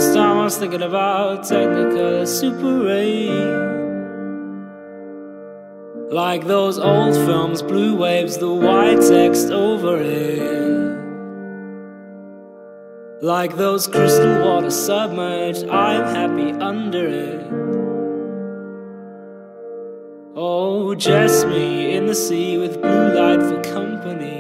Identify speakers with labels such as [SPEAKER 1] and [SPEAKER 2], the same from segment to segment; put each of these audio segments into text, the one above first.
[SPEAKER 1] this time I was thinking about Technicolor Super 8. Like those old films, blue waves, the white text over it. Like those crystal waters submerged, I'm happy under it. Oh, just me in the sea with blue light for company.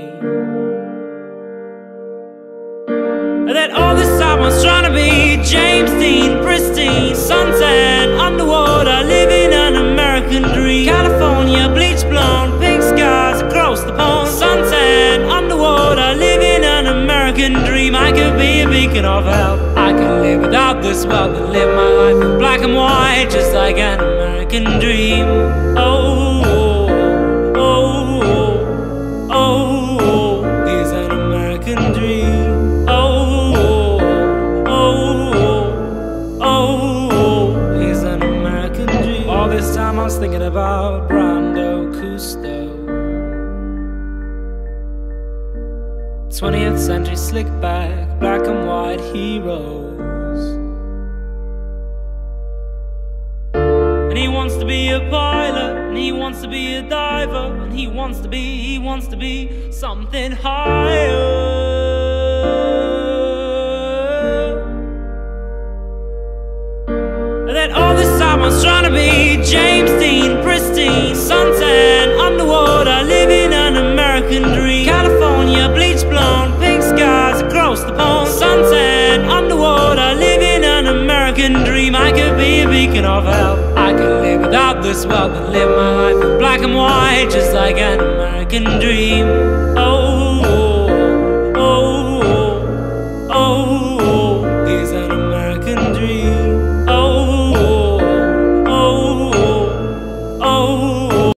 [SPEAKER 1] And then all this time I was trying to be James Dean, pristine, suntan, underwater, living an American dream. California, bleach blonde, pink skies across the pond. Suntan, underwater, living an American dream. I could be a beacon of help. I could live without this wealth and live my life in black and white, just like an American dream. Oh, oh, oh, oh, oh, here's an American dream. Oh, oh, oh, oh, here's an American dream. All this time I was thinking about Brando Cousteau. 20th century slick back, black and white heroes. And he wants to be a pilot, and he wants to be a diver, and he wants to be something higher. And then all this time I was trying to be James Dean, pristine, suntan, underwater, living an American dream. California, bleach blonde, pink skies across the pond. Suntan, underwater, living an American dream. I could be a beacon of help. I could live without this wealth and live my life in black and white, just like an American dream.